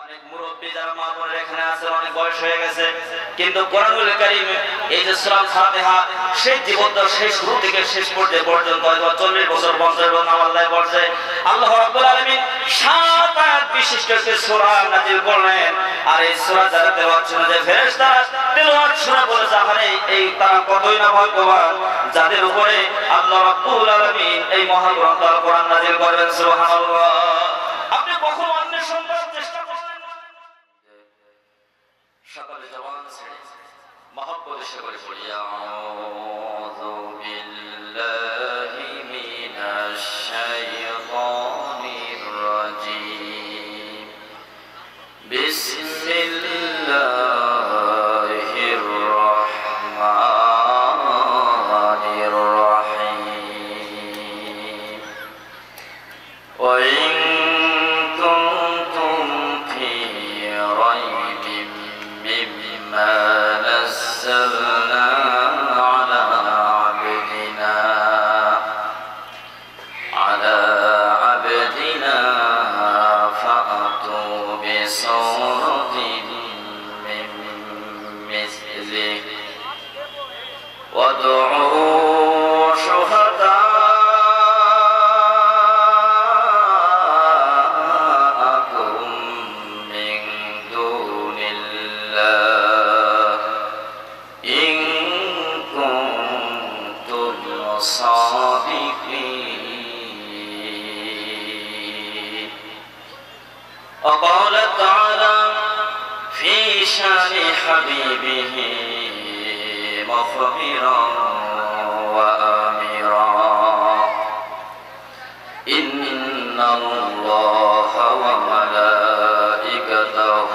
অনেক মুরব্বী যারা মা বোনেরা এখানে আছেন, অনেক বয়স হয়ে গেছে, কিন্তু কোরআনুল কারীম এই যে সূরা ফাতিহা সেই জীবনটা শেষ শুরু থেকে শেষ পর্যন্ত 40 বছর 50 বছর আল্লাহ বলছে, আল্লাহ রাব্বুল আলামিন 7 আয়াত বিশিষ্ট একটি সূরা নাযিল করলেন। আর এই সূরা যারা তেলাওয়াত শুনে যে ফেরেশতারা তেলাওয়াত শুনে বলে যাহারে এই তারা কতই না ভাগ্যবান যাদের উপরে আল্লাহ রাব্বুল আলামিন এই মহাগ্রন্থ আল কোরআন নাযিল করবেন। সুবহানাল্লাহ। আপনি কখনো অন্বেষণ করার চেষ্টা করলেন না? সকালে জবান ছেড়ে মহব্বত এসে করে পড়ি আউযু বিল্লাহি মিনাশ শাইতানির রাজীম বিসমিল্লাহির রাহমানির রাহিম ওয়া ইন কুনতুম ফি রাইবিন মিম্মা নাযালনা আলা আবদিনা ফাআতু বিসূরাতিন মিন মিসলিহি ওয়াদউ শুহাদাআকুম মিন দুনিল্লাহ ইন কুনতুম সাদিকিন। وقال تعالى في شان حبيبه مخبرا وآمرا إن الله وملائكته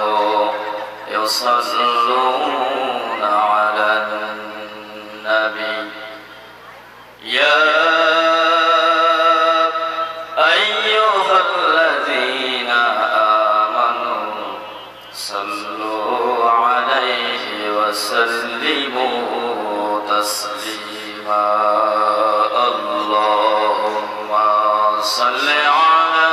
يصلون على النبي يا أيها الذين آمنوا صلوا عليه وسلموا تسليما اللهم صل على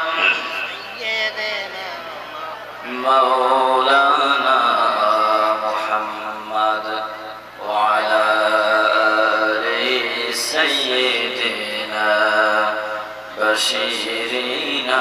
مولانا محمد وعلى آل سيدنا بشيرنا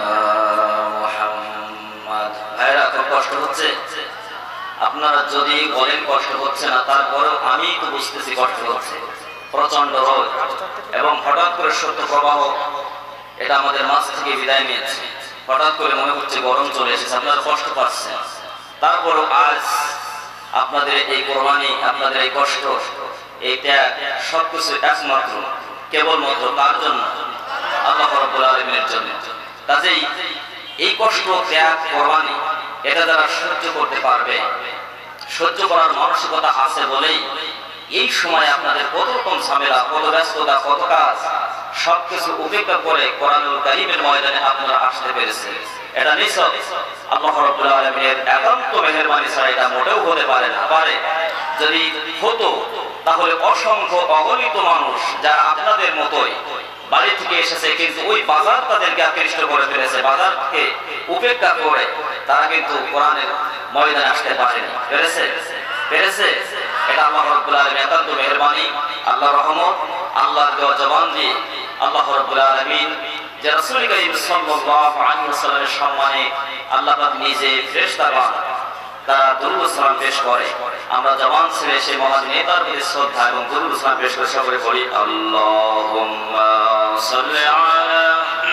محمد। ভাইরা খুব কষ্ট হচ্ছে, আপনারা যদি বলেন কষ্ট হচ্ছে না, তারপরেও আমি তো বুঝতেছি কষ্ট হচ্ছে। প্রচন্ড রোদ এবং হঠাৎ করে সত্য প্রবাহ এটা আমাদের মাঝ থেকে বিদায় নিয়েছে। হঠাৎ করে মনে হচ্ছে গরম চলে এসেছে, আপনারা কষ্ট পাচ্ছেন। তারপরও আজ আপনাদের এই কোরবানি, আপনাদের এই কষ্ট, এই ত্যাগ সবকিছু একমাত্র কেবলমাত্র তার জন্য, আল্লাহ রাব্বুল আলামিনের জন্য। কাজেই এই কষ্ট, ত্যাগ, কোরবানি এটা যারা সহ্য করতে পারবে, সহ্য করার মানসিকতা আছে বলেই এই সময় আপনাদের কত রকম ঝামেলা, কত ব্যস্ততা, কত কাজ সবকিছু উপেক্ষা করে কোরআনুল কারীমের ময়দানে আপনারা আসতে পেরেছেন। এটা নিছক আল্লাহ রাব্বুল আলামিনের একান্ত মেহেরবানি ছাড়া এটা মোটেও হতে পারে না। যদি হতো তাহলে অসংখ্য অগণিত মানুষ যারা আপনাদের মতোই বাড়ি থেকে এসেছে, কিন্তু ওই বাজার তাদেরকে আকৃষ্ট করে ফেলেছে, বাজারকে উপেক্ষা করে তারা কিন্তু কোরআনের ময়দানে আসতে পারেনি। পেরেছে। এটা আল্লাহ রাব্বুল আলামিন একান্ত মেহেরবানি, আল্লাহর রহমত, আল্লাহর দেওয়া জবান দিয়ে আল্লাহ রাব্বুল আলামিন যে রাসূল কারীম সাল্লাল্লাহু আলাইহি ওয়াসাল্লামের সম্মানে আল্লাহ পাক নিজে ফেরেশতাগণ তারা দুরূদ সালাম পেশ করে। আমরা জবান ছেড়ে সেই মহান নেতার প্রতি শ্রদ্ধা এবং দুরূদ সালাম পেশ করে সকলে পড়ি আল্লাহুম্মা সাল্লি আলা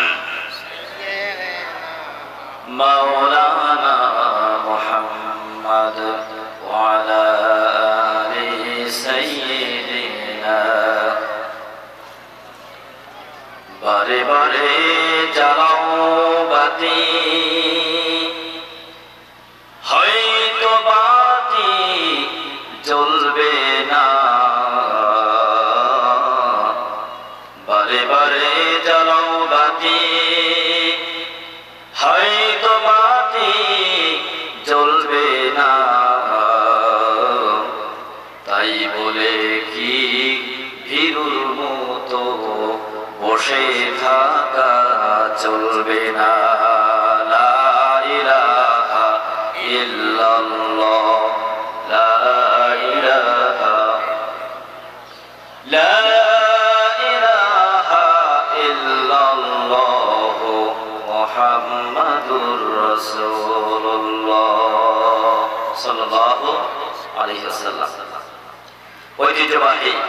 মাওলানা মুহাম্মাদ ওয়া আলা আলি সাইয়্যিদিনা। বারে বারে জ্বালাও বাতি, হয়তো বাতি জ্বলবে না। বারে বারে জ্বালাও বাতি, হয়তো বাতি জ্বলবে না। তাই বলে কি ভীরুর মতো বসে থাকা চলবে না। লা রাসূলুল্লাহ সাল্লাল্লাহু আলাইহি ওয়াসাল্লাম। ঐতিহ্যবাহী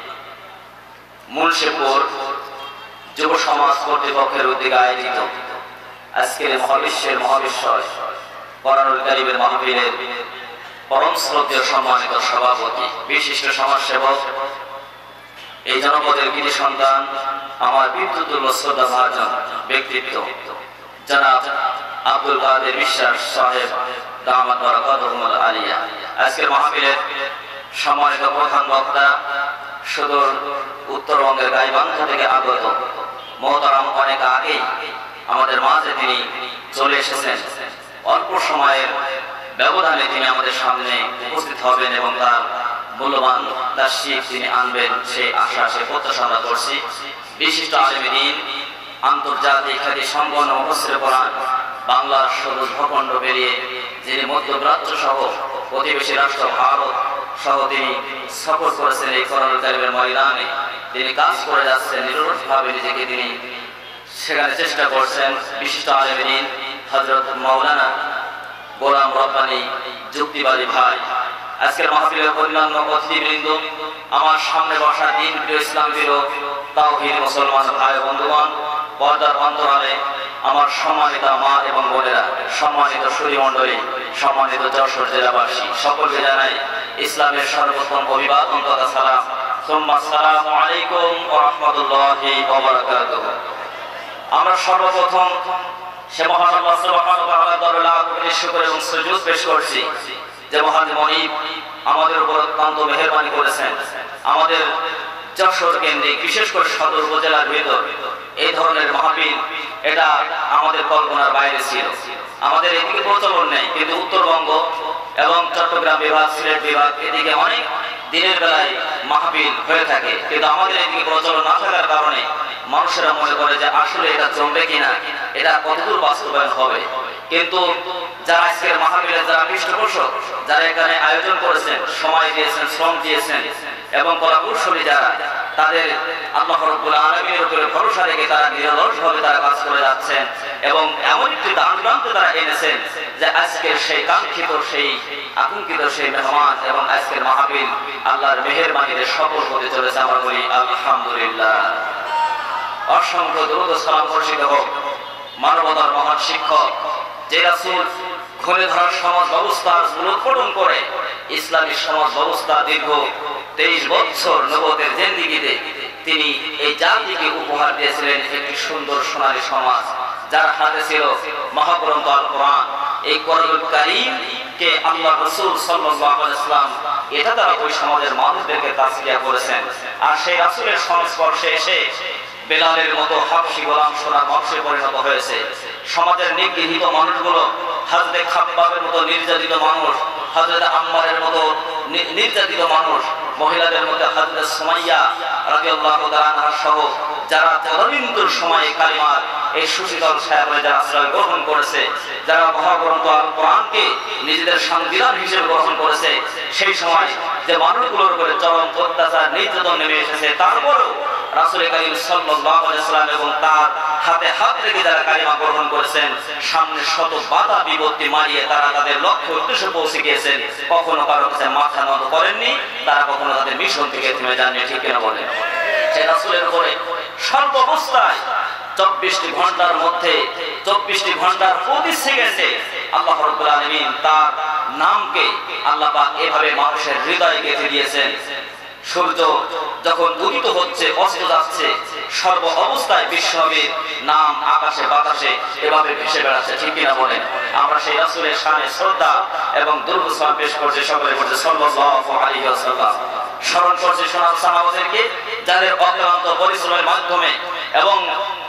মুন্সিপুর যুব সমাজ কর্তৃপক্ষের উদ্যোগে আয়োজিত আজকের মহাবিশ্বের মহাবিশ্বয় কোরআনুল কারীমের মাহফিলের পরম শ্রদ্ধেয় সম্মানিত সভাপতি, বিশিষ্ট সমাজসেবক, এই জনপদের কৃতি সন্তান, আমার বিদ্যুতুল্য শ্রদ্ধা ভাজন ব্যক্তিত্ব জনাব আব্দুল কাদের বিশ্বাস সাহেব দামাত বারাকাতুহুল আলিয়া। আজকের মাহফিলের সম্মানিত প্রধান বক্তা সুদূর উত্তরবঙ্গের গাইবান্ধা থেকে আগত মহতারাম, অনেক আগেই আমাদের মাঝে তিনি চলে এসেছেন। অল্প সময়ের ব্যবধানে তিনি আমাদের সামনে উপস্থিত হবেন এবং তার মূল্যবান তাশরীফ তিনি আনবেন, সেই আশা, সে প্রত্যাশা আমরা করছি। বিশিষ্ট আলেমে দ্বীন, আন্তর্জাতিক খ্যাতি সম্পন্ন মুফাসসিরে কোরআন, বাংলার সবুজ ভূখণ্ড পেরিয়ে যিনি মধ্যপ্রাচ্য সহ প্রতিবেশী রাষ্ট্র ভারত সহ তিনি সফর করেছেন, এই কোরআনুল কারীমের ময়দানে তিনি কাজ করে যাচ্ছেন, নিরলসভাবে নিজেকে তিনি সেখানে চেষ্টা করছেন। বিশিষ্ট আলেমে দ্বীন হযরত মাওলানা গোলাম রব্বানী যুক্তিবাদী ভাই, আজকের মাহফিলের অন্যান্য অতিথিবৃন্দ, আমার সামনে বসা দিন প্রিয় ইসলাম প্রিয় তাওহীদ মুসলমান ভাই বন্ধুগণ, পর্দার অন্তরালে আমার সম্মানিত মা এবং বোনেরা, সম্মানিত সুধী মণ্ডলী, সম্মানিত যশোর জেলাবাসী, সকলকে জানাই ইসলামের সর্বোত্তম অভিবাদন তথা সালাম। সুম্মা আসসালামু আলাইকুম ওয়া রাহমাতুল্লাহি ওয়া বারাকাতুহু। আমরা সর্বপ্রথম সে মহান আল্লাহ সুবহানাহু ওয়া তাআলার দরবারে লাখ কোটি শুকর এবং সুজুদ পেশ করছি যে মহান মনিব আমাদের উপর অত্যন্ত মেহেরবানি করেছেন। আমাদের যশোর কেন্দ্রিক, বিশেষ করে সদর উপজেলার ভিতর এই ধরনের মাহফিল, এটা আমাদের কল্পনার বাইরে ছিল। আমাদের এদিকে প্রচলন নেই, কিন্তু উত্তরবঙ্গ এবং চট্টগ্রাম বিভাগ, সিলেট বিভাগ, এদিকে অনেক দিনের বেলায় মাহফিল হয়ে থাকে, কিন্তু আমাদের এদিকে প্রচলন না থাকার কারণে মানুষেরা মনে করে যে আসলে এটা জমবে কিনা, এটা কতদূর বাস্তবায়ন হবে। কিন্তু যারা আজকের মাহফিলে যারা পৃষ্ঠপোষক, যারা এখানে আয়োজন করেছেন, সময় দিয়েছেন, শ্রম দিয়েছেন এবং কলাকুশলী যারা, তাদের আল্লাহ রাব্বুল আলামিনের উপরে ভরসা রেখে তারা নিরলসভাবে তারা কাজ করে যাচ্ছেন এবং এমন একটি দান-প্রান্তে তারা এনেছেন যে আজকের সেই কাঙ্ক্ষিত, সেই আকাঙ্ক্ষিত সেই মেহমান এবং আজকের মাহফিল আল্লাহর মেহেরবানিতে সফল হতে চলেছে। আমরা বলি আলহামদুলিল্লাহ। অসংখ্য দরুদ ও সালাম বর্ষিত হোক মানবতার মহান শিক্ষক, যে রাসূল ঘুরে ধরার সমাজ ব্যবস্থার উৎপাদন করে ইসলামী সমাজ ব্যবস্থা দীর্ঘ 23 বছর নবুয়তের জিন্দেগিতে তিনি এই জাতিকে উপহার দিয়েছিলেন একটি সুন্দর সোনালী সমাজ, যার হাতে ছিল মহাগ্রন্থ আল কোরআন। এই কোরআনুল কারীমকে আল্লাহ রাসূল সাল্লাল্লাহু আলাইহি ওয়াসাল্লাম এটা তারা ওই সমাজের মানুষদেরকে তাসকিয়া করেছেন। আর সেই রাসূলের সংস্পর্শে এসে বেলালের মতো হাবশী গোলাম সোনার মানুষে পরিণত হয়েছে। সমাজের নিগৃহীত মানুষগুলো, হযরত খাব্বাবের মতো নির্যাতিত মানুষ, হযরত আম্মারের মতো নির্যাতিত মানুষ, মহিলাদের মধ্যে হযরত সুমাইয়া রাদিয়াল্লাহু তাআলা আনহা সহ যারা তদানীন্তন সময়ে কালিমার এই সুশীতল ছায়াতলে যারা আশ্রয় গ্রহণ করেছে, যারা মহাগ্রন্থ আল কোরআনকে নিজেদের সংবিধান হিসেবে গ্রহণ করেছে, সেই সময় যে মানুষগুলোর উপরে চরম অত্যাচার নির্যাতন নেমে এসেছে, তারপরেও রাসূল কারীম সাল্লাল্লাহু আলাইহি ওয়াসাল্লাম এবং তার হাতে হাত রেখে যারা কালিমা গ্রহণ করেছেন, সামনে শত বাধা বিপত্তি মারিয়ে তারা তাদের লক্ষ্য উদ্দেশ্যে পৌঁছে গিয়েছেন। কখনো কারো কাছে মাথা নত করেননি, তারা কখনো তাদের মিশন থেকে থেমে যাননি। ঠিক কিনা বলেন? সেই রাসূলের উপরে সর্বাবস্থায় 24টি ঘন্টার মধ্যে 24টি ঘন্টার প্রতি সেকেন্ডে আল্লাহ রাব্বুল আলামিন তার নামকে আল্লাহ পাক এভাবে মানুষের হৃদয়ে গেঁথে দিয়েছেন। সূর্য যখন উদিত হচ্ছে, অস্ত যাচ্ছে, সর্ব অবস্থায় বিশ্বনবীর নাম আকাশে বাতাসে এভাবে ভেসে বেড়াচ্ছে। ঠিক কিনা বলেন? আমরা সেই রাসূলের শানে শ্রদ্ধা এবং দরুদ সালাম পেশ করছি, সকলে বলছে সাল্লাল্লাহু আলাইহি ওয়াসাল্লাম। স্মরণ করছি সোনার সাহাবাদেরকে, যাদের অক্লান্ত পরিশ্রমের মাধ্যমে এবং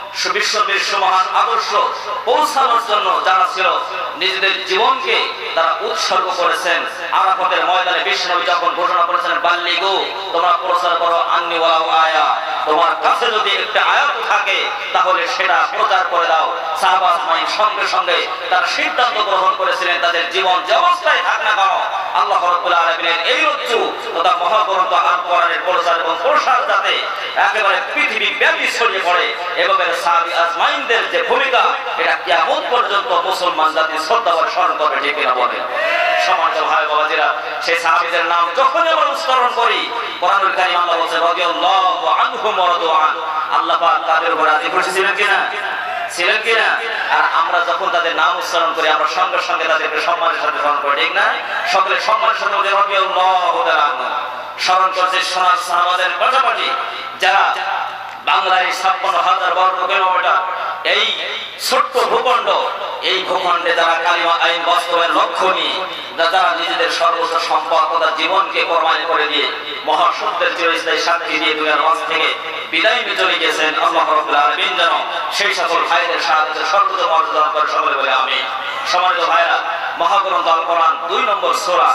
বিশ্বের মহান আদর্শ পৌঁছানোর জন্য যারা ছিল নিজেদের জীবনকে তারা উৎসর্গ করেছেন। আরাফাতের ময়দানে বিশ্বনবী যখন ঘোষণা করেছেন, বাল্লিগু, তোমরা প্রচার করো আন্নী ওয়ালাউ আয়া, তোমার কাছে যদি একটা আয়াত থাকে তাহলে সেটা প্রচার করে দাও। সাহাবা সঙ্গে সঙ্গে তারা সিদ্ধান্ত গ্রহণ করেছিলেন, তাদের জীবন যে অবস্থায় থাক না কেন আল্লাহ রাব্বুল আলামিনের এই রজ্জু তথা মহাগ্রন্থ আল কোরআনের প্রচার এবং প্রসার যাতে একেবারে পৃথিবী ব্যাপী ছড়িয়ে পড়ে এবং সাহাবী আজমাইনদের যে ভূমিকা এটা কিয়ামত পর্যন্ত মুসলমান জাতি শ্রদ্ধাভরে স্মরণ করবে, ঠিক কিনা বলেন? সম্মানিত ভাই বাবাজিরা, সেই সাহাবীদের নাম যখনই আমরা উচ্চারণ করি কোরআনুল কারীম আল্লাহ বলেছে রাদিয়াল্লাহু আনহুম ওয়া রাদু আন, আল্লাহ পাক তাদের উপর রাজি খুশি ছিলেন কিনা? ছিলেন কিনা? আর আমরা যখন তাদের নাম উচ্চারণ করি আমরা সঙ্গে সঙ্গে তাদেরকে সম্মানের সাথে স্মরণ করি, ঠিক না? সকলে সম্মানের সাথে রাদিয়াল্লাহু তাআলা আনহু স্মরণ করছে সোনার সাহাবাদের পাশাপাশি যারা বাংলার ৫৬,০০০ বর্গ কিলোমিটার এই ছোট্ট ভূখণ্ড, এই ভূখণ্ডে যারা কালিমা আইন বাস্তবের লক্ষ্য নিয়ে যারা নিজেদের সর্বোচ্চ সম্পদ তথা জীবনকে কোরবানি করে দিয়ে মহাসত্যের চিরস্থায়ী সাক্ষী দিয়ে দুনিয়ার মাঝ থেকে বিদায় নিয়ে চলে গেছেন, আল্লাহ রাব্বুল আলামিন যেন সেই সকল ভাইদের সাহায্যে সর্বোচ্চ মর্যাদা দান করে, সকলে বলে আমিন। সম্মানিত ভাইরা, মহাগ্রন্থ আল কোরআন ২ নম্বর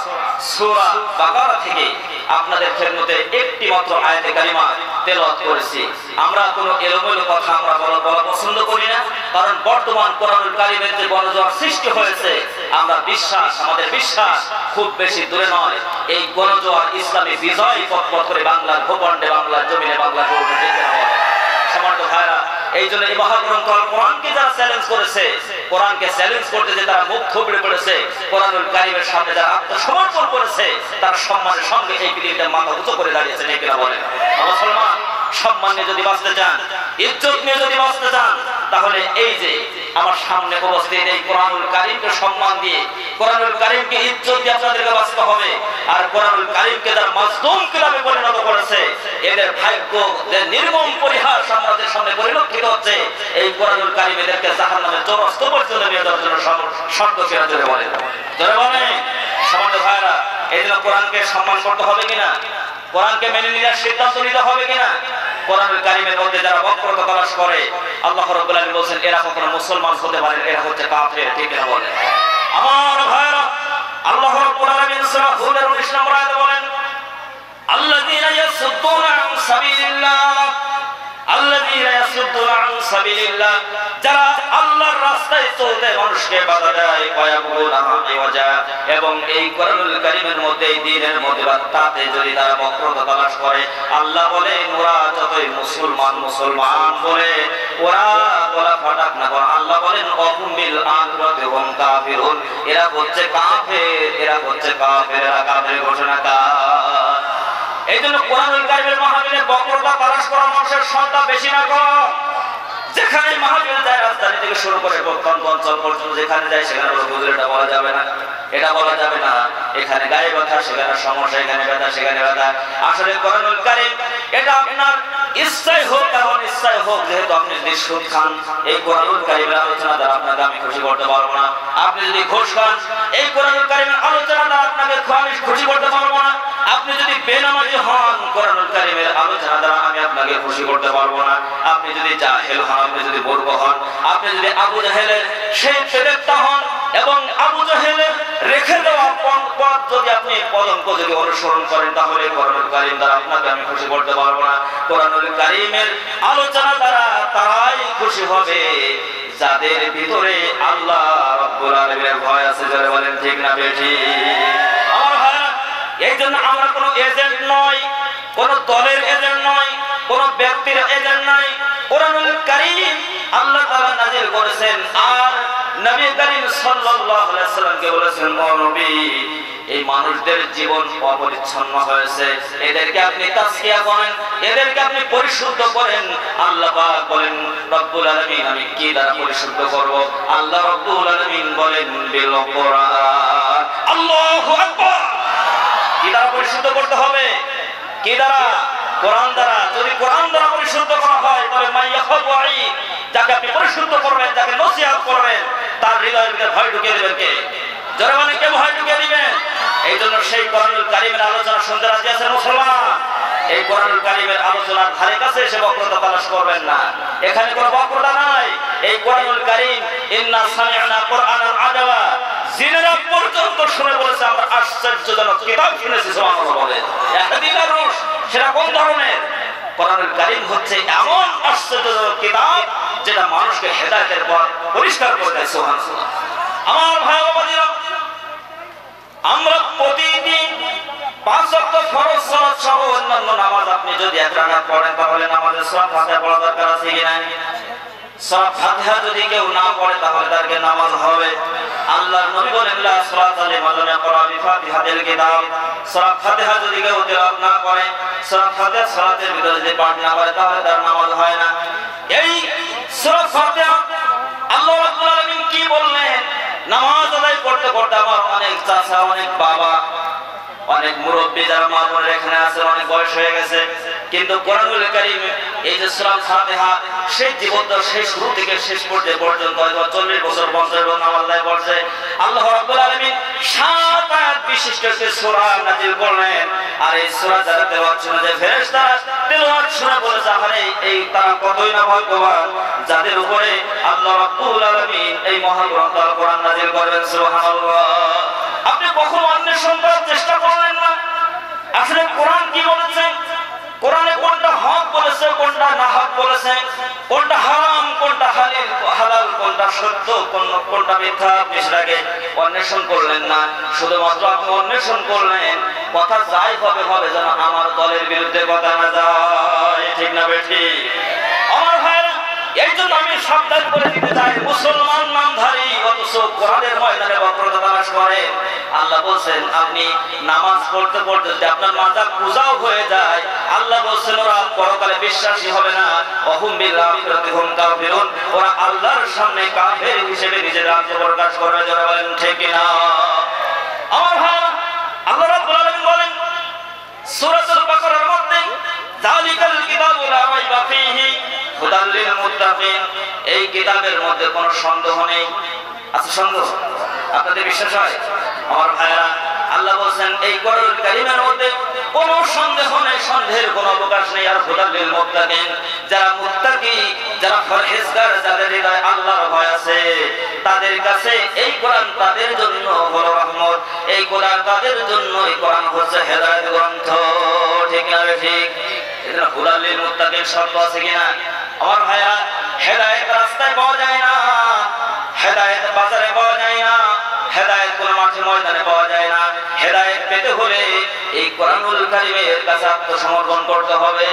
সূরা বাকারা থেকে আপনাদের খেদমতে একটি মাত্র আয়াতে কারিমা তেলাওয়াত করেছি। আমরা কোনো এলোমেলো কথা আমরা বলা পছন্দ করি না, কারণ বর্তমান কোরআনুল কারীমের যে গণজোয়ার সৃষ্টি হয়েছে আমাদের বিশ্বাস খুব বেশি দূরে নয়, এই গণজোয়ার ইসলামী বিজয় পথ করে বাংলার ভূখণ্ডে, বাংলার জমিনে, বাংলার ভূখণ্ডে। সম্মানিত ভাইরা, এই জন্য এই মহাগ্রন্থ আল কোরআনকে যারা চ্যালেঞ্জ করেছে, কোরআনকে চ্যালেঞ্জ করতে যে তারা মুখ থুবড়ে পড়েছে, কোরআনুল কারীমের সামনে যারা আত্মসমর্পণ করেছে, তার সম্মানের সঙ্গে এই পৃথিবীতে মাথা উঁচু করে দাঁড়িয়েছে, ঠিক কিনা বলেন? মুসলমান সম্মান নিয়ে যদি বাঁচতে চান, ইজ্জত নিয়ে যদি বাঁচতে চান, তাহলে এই যে আমার সামনে উপস্থিত এই কোরআনুল কারীমকে সম্মান দিয়ে, কোরআনুল কারীমকে ইজ্জত দিয়ে আপনাদেরকে বাঁচতে হবে। আর কোরআনুল কারীমকে যারা মাজলুম কিতাবে পরিণত করেছে, এদের ভাগ্য যে নির্মম পরিহাস আমাদের সামনে পরিলক্ষিত হচ্ছে। এই কোরআনুল কারীম এদেরকে জাহান্নামের চৌরাস্ত পর্যন্ত নিয়ে যাওয়ার জন্য শর্ত কিনা জোরে বলে, জোরে বলে। সম্মানিত ভাইরা, এই জন্য কোরআনকে সম্মান করতে হবে কিনা, কোরআনকে মেনে নেওয়ার সিদ্ধান্ত নিতে হবে কিনা? কোরআনুল কারীমের মধ্যে যারা বক্রতা তালাশ করে, আল্লাহ রাব্বুল আলামিন বলেন এরা কখনো মুসলমান হতে পারে, এরা হচ্ছে কাফের, ঠিক কিনা বলে? আমার ভাইরা, আল্লাহ রাব্বুল আলামিন সূরা হুদের ১৯ নম্বর আয়াতে বলেন আল্লাযীনা ইয়াসুদ্দুনা আন সাবিলিল্লাহ, আল্লাযীনা ইয়াসুদ্দুনা আন সাবিলিল্লাহ, যারা আল্লাহর রাস্তায় চলতে মানুষকে বাধা দেয়, ওয়ায়াবুদুনা ওয়াজা, এবং এই কোরআনুল কারীমের মধ্যে, এই দ্বীনের মধ্যে তাতে যদি তারা বক্রতা তালাশ করে, আল্লাহ বলেন ওরা যতই মুসলমান বলে ওরা গলা ফাটাক না, আল্লাহ বলেন ওয়াহুম বিল আখিরাতি হুম কাফিরুন, এরা হচ্ছে কাফের, এরা কাফের ঘোষণা কার? এই জন্য কোরআনুল কারীমের মাহফিলে বক্রতা তালাশ করা মানুষের সংখ্যা বেশি না কম? যেখানে মাহফিল যায়, রাজধানী থেকে শুরু করে প্রত্যন্ত অঞ্চল পর্যন্ত যেখানে যায়, সেখানে হুজুর এটা বলা যাবে না, এটা বলা যাবে না, এখানে গায়ে ব্যথা, সেখানে সমস্যা, এখানে ব্যথা, সেখানে ব্যথা। আসলে কোরআনুল কারীম এটা আপনার ইচ্ছাই হোক আর অনিচ্ছাই হোক, যেহেতু আপনি যদি সুদ খান, এই কোরআনুল কারীমের আলোচনা দ্বারা আপনাকে আমি খুশি করতে পারবো না। আপনি যদি ঘুষ খান, এই কোরআনুল কারীমের আলোচনা দ্বারা আপনাকে আমি খুশি করতে পারবো না। আপনি যদি বেনামাজি হন, কোরআনুল কারীমের আলোচনা দ্বারা আমি আপনাকে খুশি করতে পারবো না। আপনি যদি জাহেল হন, আপনি যদি মূর্খ হন, আপনি যদি আবু জাহেলের সেই প্রেরিত হন এবং আবু জাহেলের রেখে দেওয়া পথ যদি আপনি পদঙ্ক যদি অনুসরণ করেন, তাহলে কোরআনুল কারীম দ্বারা আপনাকে আমি খুশি করতে পারবো না। কোরআনুল কারীমের আলোচনা দ্বারা তারাই খুশি হবে যাদের ভিতরে আল্লাহ রাব্বুল আলামিনের ভয় আছে, যারা বলেন ঠিক না বেঠিক? আমার ভাইরা, এই জন্য আমরা কোনো এজেন্ট নয়, কোন দলের এজেন্ট নয়, কোন ব্যক্তির এজেন্ট নয়। কোরআনুল কারীম আল্লাহ তাআলা নাযিল করেছেন, আর নবী করিম সাল্লাল্লাহু আলাইহি ওয়াসাল্লামকে বলেছেন ও নবী, এই মানুষদের জীবন অপরিচ্ছন্ন হয়েছে, এদেরকে আপনি তাসকিয়া করেন, এদেরকে আপনি পরিশুদ্ধ করেন। আল্লাহ পাক বলেন রব্বুল আলামিন আমি কি দ্বারা পরিশুদ্ধ করব? আল্লাহ রব্বুল আলামিন বলেন বিল কোরআন। আল্লাহু আকবার। কি দ্বারা পরিশুদ্ধ করতে হবে? কি দ্বারা? কোরআন দ্বারা। যদি কোরআন দ্বারা পরিশুদ্ধ করা হয়, তবে মাইয়াহওয়াই, যাকে আপনি পরিশুদ্ধ করবেন, যাকে নসিহত করবেন, তার হৃদয়ের ভিতরে ভয় ঢুকিয়ে দেবেন কে? জোরে মানে কে ভয় ঢুকিয়ে দিবেন? এই জন্য সেই কোরআনুল কারীমের আলোচনা শুনতে রাজি আছেন মুসলমান? এই কোরআনুল কারীমের আলোচনার ধারে কাছে এসে বক্রতা তালাশ করবেন না, এখানে কোনো বক্রতা নাই। এই কোরআনুল কারীম ইন্না সামি'না কুরআনান আজাবা, জিনেরা পর্যন্ত শুনে বলেছে আমরা আশ্চর্যজনক কিতাব শুনেছি। সুবহানাল্লাহ বলেন। ইহদিনার রুশ, সেটা কোন ধরনের? কোরআনুল কারীম হচ্ছে এমন আশ্চর্যজনক কিতাব যেটা মানুষকে হেদায়েতের পথ পরিষ্কার করে দেয়। সুবহানাল্লাহ। আমার ভাই বাবাজিরা, আমরা প্রতিদিন 5 ওয়াক্ত ফরজ সালাত সহ অন্যান্য নামাজ আপনি যদি এক রাকাত পড়েন তাহলে নামাজের সূরা ফাতিহা পড়া দরকার আছে কি না? সূরা ফাতিহা যদি কেউ না পড়ে তাহলে তার কি নামাজ হবে? আল্লাহর নবী বলেন লা সালাতা লিমান লাম ইয়াকরা বিফাতিহাতিল কিতাব। সূরা ফাতিহা যদি কেউ তেলাওয়াত না করে, সূরা ফাতিহা সালাতের ভিতরে যদি পাঠ না করে তাহলে তার নামাজ হয় না। এই সূরা ফাতিহা আল্লাহ রাব্বুল আলামিন কি বললেন? নামাজ আদায় করতে করতে আমার অনেক চাচা, অনেক বাবা, অনেক মুরব্বী যারা মা বোনের এখানে আছে, অনেক বয়স হয়ে গেছে, কিন্তু কোরআনুল কারীম এই যে সূরা ফাতিহা সেই জীবনটা সেই শুরু থেকে শেষ পর্যন্ত হয়তো 40 বছর 50 বছর নামাজ আদায় করছে। আল্লাহ রাব্বুল আলামিন 7 আয়াত বিশিষ্ট একটি সূরা নাযিল করলেন। আর এই সূরা যারা তেলাওয়াত শুনে যে ফেরেশতারা তেলাওয়াত শুনে বলেছে, আরে এই তারা কতই না ভাগ্যবান যাদের উপরে আল্লাহ রাব্বুল আলামিন এই মহাগ্রন্থ আল কোরআন নাযিল করবেন। সুবহানাল্লাহ। আপনি কখনো অন্বেষণ করার চেষ্টা করলেন না আসলে কোরআন কি বলেছে? কোরআনে কোনটা হক বলেছে, কোনটা না হক বলেছে, কোনটা হারাম, কোনটা হালাল, কোনটা সত্য, কোনটা মিথ্যা, আপনি সেটাকে অন্বেষণ করলেন না। শুধুমাত্র আপনি অন্বেষণ করলেন কথা যাই হবে হবে যেন আমার দলের বিরুদ্ধে কথা না যায়। ঠিক না বেঠিক? আমার ভাইরা, এই জন্য আমি সাবধান করে দিতে চাই, মুসলমান নামধারী অথচ কোরআনের ময়দানে বক্রতা তালাশ করে। আল্লাহ বলছেন আপনি নামাজ পড়তে পড়তে যদি আপনার মাজা পূজাও হয়ে যায়, আল্লাহ বলছেন ওরা পরকালে বিশ্বাসী হবে না। অহুম বিল আখিরাতি হুম কাফিরুন। ওরা আল্লাহর সামনে কাফের হিসেবে নিজের আত্মপ্রকাশ করবে। যারা বলেন ঠিক না? আমার ভাই, আল্লাহ রাব্বুল আলামিন বলেন সূরাতুল বাকারার মধ্যে, যালিকাল কিতাবু লা রাইবা ফীহি হুদাল লিল মুত্তাকিন। এই কিতাবের মধ্যে কোনো সন্দেহ নেই। আছে সন্দেহ? আপনাদের বিশ্বাস হয়? আমার ভাইরা, আল্লাহ বলছেন এই কোরআনুল কারীমের মধ্যে কোনো সন্দেহ নেই, সন্দেহের কোনো অবকাশ নেই। আর হুদাল লিল মুত্তাকিন, যারা মুত্তাকি, যারা পরহেজগার, যাদের হৃদয়ে আল্লাহর ভয় আছে, তাদের কাছে এই কোরআন তাদের জন্য বড় রহমত। এই কোরআন তাদের জন্য, এই কোরআন হচ্ছে হেদায়েত গ্রন্থ। ঠিক না ঠিক? এজন্য হুদাল লিল মুত্তাকিন শর্ত আছে কিনা? আমার ভাইরা, হেদায়েত রাস্তায় পাওয়া যায় না, হেদায়েত বাজারে পাওয়া যায় না, হেদায়েত কোন মাঠে ময়দানে পাওয়া যায় না। হেদায়েত পেতে হলে এই কোরআনুল কারীমের কাছে আত্মসমর্পণ করতে হবে।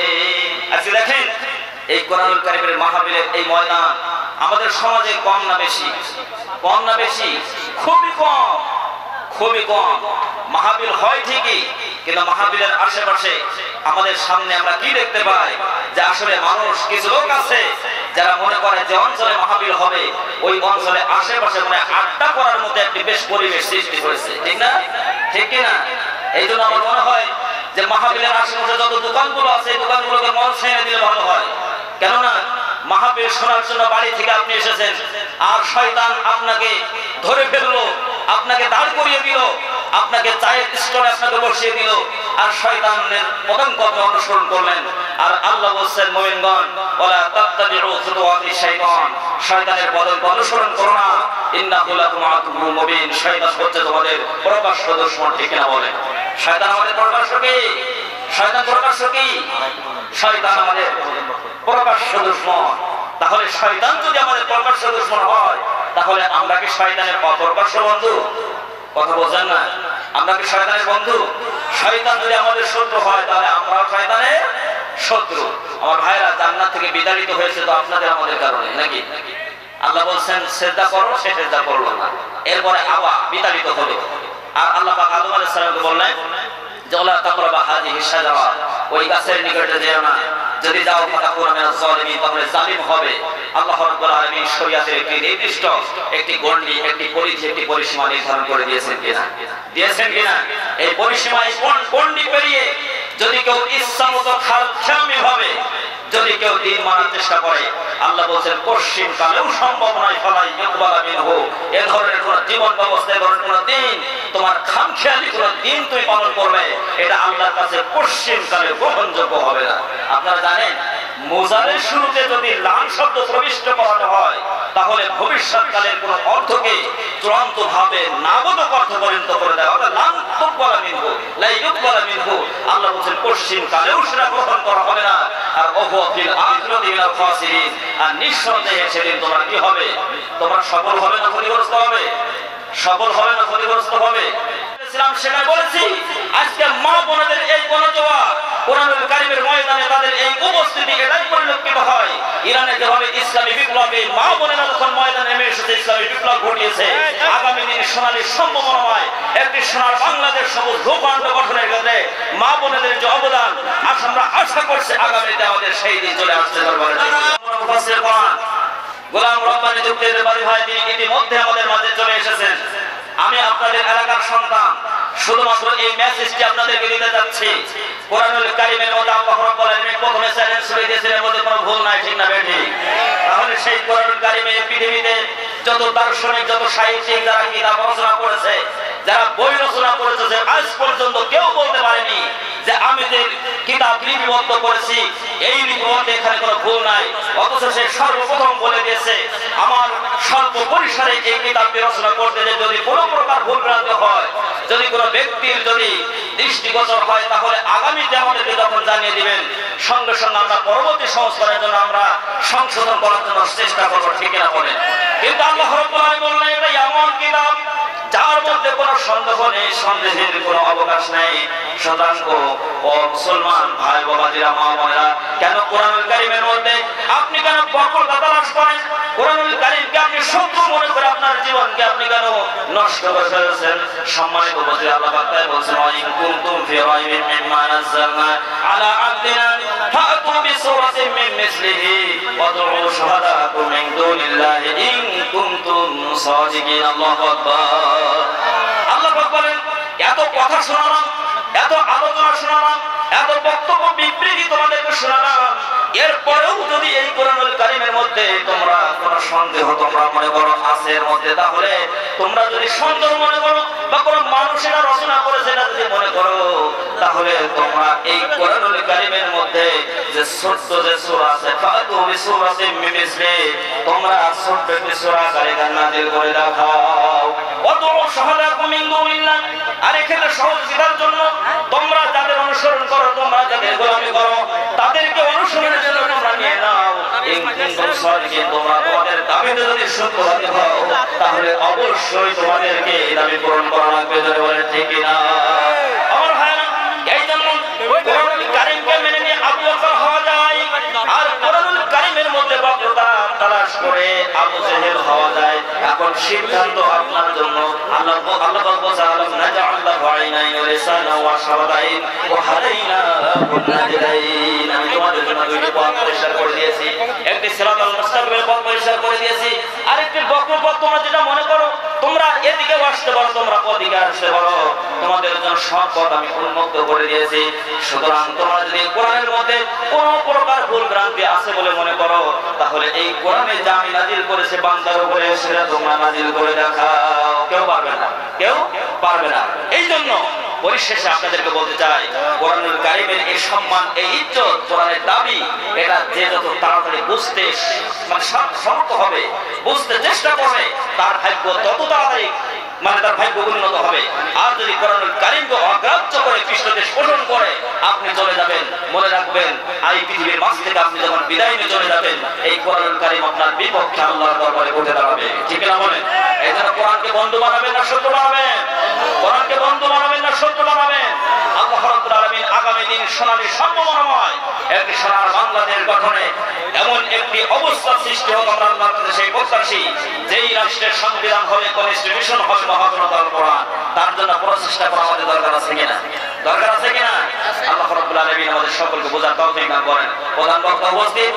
আজকে দেখেন এই কোরআনুল কারীমের মাহফিলের এই ময়দান আমাদের সমাজে কম না বেশি? কম না বেশি? খুবই কম, খুবই কম। মাহফিল হয় ঠিকই, কিন্তু মাহফিলের আশেপাশে আমাদের সামনে আমরা কি দেখতে পাই? যে আসলে মানুষ, কিছু লোক আছে যারা মনে করে যে অঞ্চলে মাহফিল হবে ওই অঞ্চলে আশেপাশে মানে আড্ডা করার মতো একটি বেশ পরিবেশ সৃষ্টি করেছে। ঠিক না? ঠিক কিনা? এই জন্য আমার মনে হয় যে মাহফিলের আশেপাশে যত দোকানগুলো আছে এই দোকানগুলোকে মন ছেড়ে দিলে ভালো হয়। কেননা মাহফিল শোনার জন্য বাড়ি থেকে আপনি এসেছেন, আর শয়তান আপনাকে ধরে ফেললো, আপনাকে দাঁড় করিয়ে দিল, আপনাকে চায়ের স্টলে আপনাকে বসিয়ে দিল, আর শয়তানের পতঙ্গ আপনি অনুসরণ করলেন। আর আল্লাহ বলছেন মুমিনগণ, ওয়ালা তাত্তাবিউ খুতুওয়াতিশ শাইতান, শয়তানের পতঙ্গ অনুসরণ করো না। ইন্নাহু লাকুম আদুউম মুবিন, শয়তান হচ্ছে তোমাদের প্রকাশ্য দুশমন। ঠিক না বলেন? শয়তান আমাদের প্রকাশ্য কি? শয়তান প্রকাশ্য কি? শয়তান আমাদের প্রকাশ্য দুশমন। তাহলে শয়তান যদি আমাদের প্রকাশ্য দুশমন হয়, তাহলে আমরা কি শয়তানের অপ্রকাশ্য বন্ধু? কথা বোঝেন না? আমরা কি শয়তানের বন্ধু? শয়তান যদি আমাদের শত্রু হয় তাহলে আমরাও শয়তানের শত্রু। আমার ভাইরা, জান্নাত থেকে বিতাড়িত হয়েছে তো আপনাদের আমাদের কারণে নাকি? আল্লাহ বলছেন সিজদা করো, সে সিজদা করলো না, এরপরে আবার বিতাড়িত হলো। আর আল্লাহ পাক আদম আলাইহিস সালামকে বললেন যে ওয়ালা তাকরাবা হাযিহিশ শাজারা, ওই গাছের নিকটে যেও না, যদি যাও ফাতাকুনা মিনাজ জালিমিন, তাহলে জালিম হবে। আল্লাহ রাব্বুল আলামিন শরীয়তের একটি নির্দিষ্ট একটি গণ্ডি, একটি পরিধি, একটি পরিসীমা নির্ধারণ করে দিয়েছেন কিনা? দিয়েছেন কিনা? এই পরিসীমায় গণ্ডি পেরিয়ে যদি কেউ ইচ্ছামতো খামখেয়ালি ভাবে যদি কেউ দিন মানার চেষ্টা করে, আল্লাহ বলছেন পশ্চিম কালেও সম্ভব নয় ফালাই ইকবালা মিনহু, এ ধরনের কোন জীবন ব্যবস্থা, এ ধরনের কোন দিন, তোমার খামখেয়ালি কোন দিন তুমি পালন করবে, এটা আল্লাহর কাছে পশ্চিম কালে গ্রহণযোগ্য হবে না। আপনারা জানেন মোজারের শুরুতে যদি লান শব্দ প্রবিষ্ট করানো হয় তাহলে ভবিষ্যৎকালের কোন অর্থকে চূড়ান্ত ভাবে নাবোধক অর্থ পর্যন্ত করে দেওয়া হবে। লান তুকবালা মিনহু লা ইউকবালা মিনহু, আল্লাহ বলছেন পশ্চিম কালেও সেটা গ্রহণ করা হবে না। আর ওহু ফিল আখিরাতি মিনাল খাসিরিন, আর নিঃসন্দেহে সেদিন তোমরা কি হবে? তোমরা সফল হবে না ক্ষতিগ্রস্ত হবে? সফল হবে না ক্ষতিগ্রস্ত হবে? বলেছিলাম, সেখানে বলেছি আজকে মা বোনদের এই গণজোয়া কোরআনুল কারীমের ময়দানে তাদের এই উপস্থিতি এটাই পরিলক্ষিত হয়। ইরানে যেভাবে ইসলামী বিপ্লবে মা বোনেরা যখন ময়দানে নেমে এসেছে, ইসলামী বিপ্লব ঘটিয়েছে, আগামী দিনে সোনালী সম্ভাবনাময় একটি সোনার বাংলাদেশ সবুজ ভূখণ্ড গঠনের ক্ষেত্রে মা বোনেদের যে অবদান আমরা আশা করছি আগামীতে আমাদের সেই দিন চলে আসছে। গোলাম রব্বানী যুক্তির বাড়ি ভাই তিনি ইতিমধ্যে আমাদের মাঝে চলে এসেছেন। আমি আপনাদের এলাকার সন্তান, শুধুমাত্র এই মেসেজটি আপনাদেরকে দিতে যাচ্ছি। কোরআনুল কারীমের মধ্যে আল্লাহ রাব্বুল আলামিন প্রথমে চ্যালেঞ্জ করে দিয়েছেন, এর মধ্যে কোনো ভুল নাই, ঠিক না বেঠিক? তাহলে সেই কোরআনুল কারীমে পৃথিবীতে যত দার্শনিক, যত সাহিত্যিক যারা কিতাব রচনা করেছে, যারা বই রচনা করেছে, যে আজ পর্যন্ত কেউ বলতে পারেনি যে আমি যে কিতাব লিপিবদ্ধ করেছি এই লিপিবদ্ধ এখানে কোনো ভুল নাই। অথচ সে সর্বপ্রথম বলে দিয়েছে আমার স্বল্প পরিসরে এই কিতাবটি রচনা করতে যে যদি কোনো প্রকার ভুল ভ্রান্তি হয়, যদি কোনো ব্যক্তির যদি দৃষ্টিগোচর হয়, তাহলে আগামীতে আমাদেরকে যখন জানিয়ে দিবেন, সঙ্গে সঙ্গে আমরা পরবর্তী সংস্কারের জন্য আমরা সংশোধন করার জন্য চেষ্টা করবো, ঠিক না বলেন? কিন্তু আল্লাহ রাব্বুল আলামিন বললেন এটা এমন কিতাব যার মধ্যে কোনো সন্দেহ নেই, সন্দেহের কোনো অবকাশ নেই। সুতরাং ও মুসলমান ভাই বাবাজিরা, মা বোনেরা, কেন কোরআনুল কারীমের মধ্যে আপনি কেন বক্রতা তালাশ করেন? কোরআনুল কারীমকে আপনি শত্রু মনে করে আপনার জীবনকে আপনি কেন নষ্ট করে ফেলেছেন? সম্মানিত উপস্থিতি, আল্লাহ পাক তাই বলেছেন, ওয়া ইন কুনতুম ফি রাইবিন মিম্মা নাযালনা আলা আবদিনা ফাতু বিসূরাতিন মিন মিসলিহি ওয়াদউ শুহাদাকুম মিন দুনিল্লাহি ইন কুনতুম সাদিকিন। আল্লাহু আকবার। আল্লাহ পাক বলেন, এত কথা শোনালাম, এত আলোচনা শোনালাম, এত বক্তব্য বিবৃতি তোমাদেরকে শোনালাম, এরপরেও যদি এই কোরআনুল কারীমের মধ্যে তোমরা কোনো সন্দেহ তোমরা মনে করো আছে এর মধ্যে, তাহলে তোমরা যদি সন্দেহ মনে করো বা কোনো মানুষেরা রচনা করেছে এটা যদি মনে করো, তাহলে তোমরা এই কোরআনুল কারীমের মধ্যে যে ছোট্ট যে সূরা আছে, ফাতু বিসূরাতিন মিন মিসলি, তোমরা ছোট্ট একটি সূরা কারিগর নাযিল করে দেখাও। ওয়াদউ শুহাদাকুম মিন দুনিল্লাহ, আর এখানে সহযোগিতার জন্য তোমরা যাদের অনুসরণ করো, তোমরা যাদের গোলামি করো, তাদেরকে অনুসরণের জন্য তোমরা নিয়ে নাও। ইন কুনতুম সাদিকিন, তোমরা তোমাদের দাবিতে যদি সত্যবাদী হও, তাহলে অবশ্যই তোমাদেরকে এই দাবি পূরণ করা লাগবে। যদি বলেন ঠিক না? আমার ভাইরা, এই জন্য কোরআনুল কারীমকে মেনে নিয়ে আবু বকর হওয়া যায়, আর কোরআনুল কারীমের মধ্যে বক্রতা তালাশ করে আবু জেহেল হওয়া যায়। এখন সিদ্ধান্ত আপনার জন্য। আল্লাহ বলছে, আলাম নাজআল্লাহু আইনাইন ওয়া লিসানান ওয়া শাফাতাইন ওয়া হাদাইনাহুন নাজদাইন। আমি তোমাদের জন্য দুইটি পথ পরিষ্কার করে দিয়েছি, একটি সিরাতাল মুস্তাকিমের পথ পরিষ্কার করে দিয়েছি, আরেকটি বক্র পথ তোমরা যেটা মনে করো তোমরা এদিকে আসতে পারো, তোমরা ওদিকে আসতে পারো, তোমাদের জন্য সব পথ আমি উন্মুক্ত করে দিয়েছি। সুতরাং তোমরা যদি কোরআনের মধ্যে কোনো প্রকার ভুল ভ্রান্তি আছে বলে মনে করো, তাহলে এই কোরআনে যা আমি নাজিল করেছে বান্দার উপরে, সেটা তোমরা নাজিল করে দেখাও। কেউ পারবে না, কেউ পারবে না। এই জন্য পরিশেষে আপনাদেরকে বলতে চাই, কোরআনুল কারীমের এই সম্মান, এই ইজ্জত, কোরআনের দাবি, এটা যে যত তাড়াতাড়ি বুঝতে মানে সমর্থ হবে, বুঝতে চেষ্টা করবে, তার ভাগ্য তত তাড়াতাড়ি মানে তার ভাগ্য উন্নত হবে। আর যদি কোরআনুল কারীমকে অগ্রাহ্য করে পৃষ্ঠদেশ পোষণ করে আপনি চলে যাবেন, মনে রাখবেন এই পৃথিবীর মাঝ থেকে আপনি যখন বিদায় নিয়ে চলে যাবেন, এই কোরআনুল কারীম আপনার বিপক্ষে আল্লাহর দরবারে উঠে দাঁড়াবে, ঠিক না বলেন? এই জন্য কোরআনকে বন্ধু বানাবেন না শত্রু বানাবেন? কোরআনকে বন্ধু বানাবেন না শত্রু বানাবেন? আল্লাহ রাব্বুল আলামিন আগামী দিন সোনালী সম্ভাবনাময় একটি সোনার বাংলাদেশ গঠনে এমন একটি অবস্থা সৃষ্টি হোক, আমরা আল্লাহর কাছে সেই প্রত্যাশী, যেই রাষ্ট্রের সংবিধান হবে, কনস্টিটিউশন হবে মহাগ্রন্থ কোরআন, তার জন্য প্রচেষ্টা করা আমাদের দরকার আছে কিনা? দরকার আছে কিনা? আল্লাহ রাব্বুল আলামিন আমাদের সকলকে বোঝার তৌফিক দান করেন। প্রধান বক্তা উপস্থিত,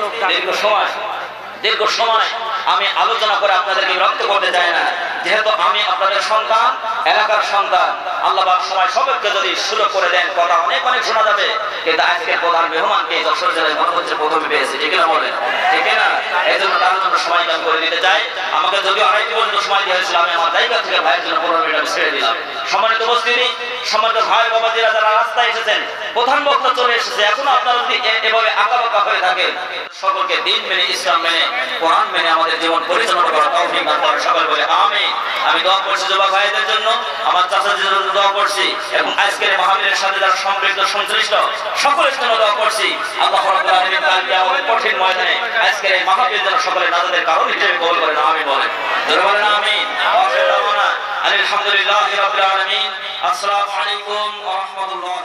দীর্ঘ সময় আমি আলোচনা করে আপনাদেরকে বিরক্ত করতে চাই না, যেহেতু আমি আপনাদের সন্তান, এলাকার সন্তান। আল্লাহ পাক সময় সবাইকে যদি সুযোগ করে দেন, কথা অনেক শোনা যাবে, কিন্তু আজকে প্রধান মেহমানকে যশোর জেলায় মনে হচ্ছে প্রথমে পেয়েছি, ঠিক না বলেন? ঠিক না? এই জন্য তার জন্য সময় দান করে দিতে চাই। আমাকে যদিও 2.5 পর্যন্ত সময় দেওয়া হয়েছিল, আমি আমার জায়গা থেকে ভাইয়ের জন্য 15 মিনিট আমি ছেড়ে দিলাম। সম্মানিত উপস্থিতি, সম্মানিত ভাই বাবাজিরা যারা রাস্তায় এসেছেন, প্রধান বক্তা চলে এসেছে, এখনো আপনারা যদি এভাবে আঁকাবাঁকা হয়ে থাকেন, সকলকে দিন মেনে, ইসলাম মেনে, কোরআন মেনে আমাদের জীবন পরিচালনা করা তৌফিক দান করেন। সকল বলে আমিন। আমি দোয়া করছি যুবক ভাইদের জন্য, আমার চাচাদের জন্য দোয়া করছি, এবং আজকের মাহফিলের সাথে যারা সম্পৃক্ত সংশ্লিষ্ট সকলের জন্য দোয়া করছি। আল্লাহ রাব্বুল আলামিন কালকে আমাদের কঠিন ময়দানে আজকের এই মাহফিল যেন সকলের নাজাতের কারণ হিসেবে কবুল করেন। আমিন বলেন, জোরে বলেন আমিন। আলহামদুলিল্লাহি রাব্বিল আলামিন। আসসালামু আলাইকুম ওয়া রাহমাতুল্লাহ।